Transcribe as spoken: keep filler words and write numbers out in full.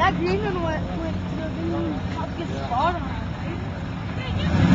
agreement with, with the fucking spot on it.